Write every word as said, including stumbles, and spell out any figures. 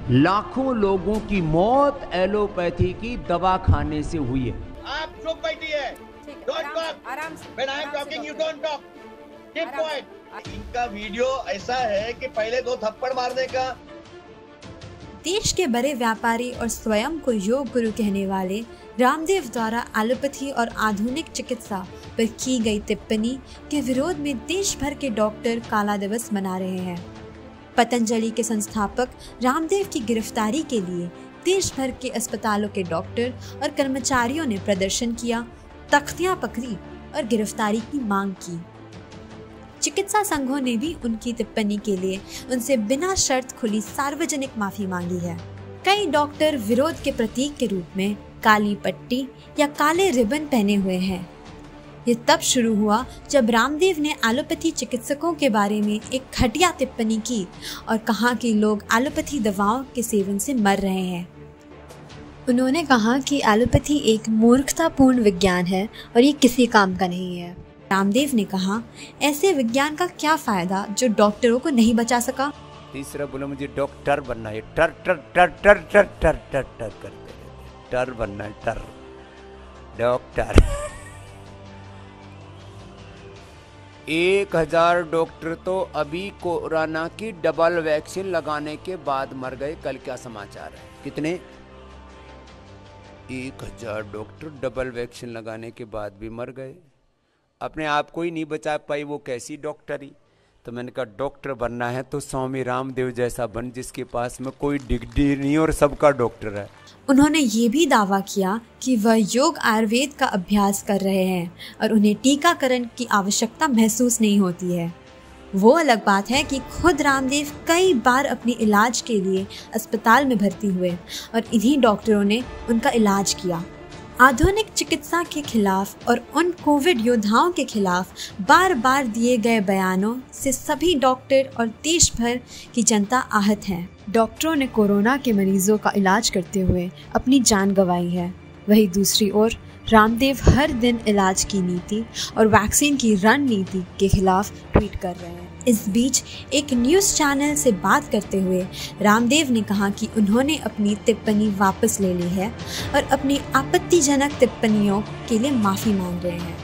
लाखों लोगों की मौत एलोपैथी की दवा खाने से हुई है। आप चुप बैठिए, डोंट टॉक, आराम से, when I am talking you don't talk, keep quiet. इनका वीडियो ऐसा है कि पहले दो थप्पड़ मारने का। देश के बड़े व्यापारी और स्वयं को योग गुरु कहने वाले रामदेव द्वारा एलोपैथी और आधुनिक चिकित्सा पर की गई टिप्पणी के विरोध में देश भर के डॉक्टर काला दिवस मना रहे हैं। पतंजलि के संस्थापक रामदेव की गिरफ्तारी के लिए देश भर के अस्पतालों के डॉक्टर और कर्मचारियों ने प्रदर्शन किया, तख्तियां पकड़ी और गिरफ्तारी की मांग की। चिकित्सा संघों ने भी उनकी टिप्पणी के लिए उनसे बिना शर्त खुली सार्वजनिक माफी मांगी है। कई डॉक्टर विरोध के प्रतीक के रूप में काली पट्टी या काले रिबन पहने हुए हैं। ये तब शुरू हुआ जब रामदेव ने एलोपैथी चिकित्सकों के बारे में एक घटिया टिप्पणी की और कहा कि लोग एलोपैथी दवाओं के सेवन से मर रहे हैं। उन्होंने कहा कि एलोपैथी एक मूर्खतापूर्ण विज्ञान है और ये किसी काम का नहीं है। रामदेव ने कहा, ऐसे विज्ञान का क्या फायदा जो डॉक्टरों को नहीं बचा सका। तीसरा बोला, मुझे डॉक्टर बनना है, टर टर टर टर टर टर टर टर करते टर बनना है, टर डॉक्टर। एक हजार डॉक्टर तो अभी कोरोना की डबल वैक्सीन लगाने के बाद मर गए। कल क्या समाचार है? कितने? एक हजार डॉक्टर डबल वैक्सीन लगाने के बाद भी मर गए। अपने आप को ही नहीं बचा पाई, वो कैसी डॉक्टरी। तो मैंने कहा डॉक्टर बनना है तो स्वामी रामदेव जैसा बन, जिसके पास में कोई डिग्री नहीं और सबका डॉक्टर है। उन्होंने ये भी दावा किया कि वह योग आयुर्वेद का अभ्यास कर रहे हैं और उन्हें टीकाकरण की आवश्यकता महसूस नहीं होती है। वो अलग बात है कि खुद रामदेव कई बार अपने इलाज के लिए अस्पताल में भर्ती हुए और इन्हीं डॉक्टरों ने उनका इलाज किया। आधुनिक चिकित्सा के खिलाफ और उन कोविड योद्धाओं के खिलाफ बार बार दिए गए बयानों से सभी डॉक्टर और देश भर की जनता आहत है। डॉक्टरों ने कोरोना के मरीजों का इलाज करते हुए अपनी जान गंवाई है। वहीं दूसरी ओर रामदेव हर दिन इलाज की नीति और वैक्सीन की रणनीति के खिलाफ ट्वीट कर रहे हैं। इस बीच एक न्यूज़ चैनल से बात करते हुए रामदेव ने कहा कि उन्होंने अपनी टिप्पणी वापस ले ली है और अपनी आपत्तिजनक टिप्पणियों के लिए माफ़ी मांग रहे हैं।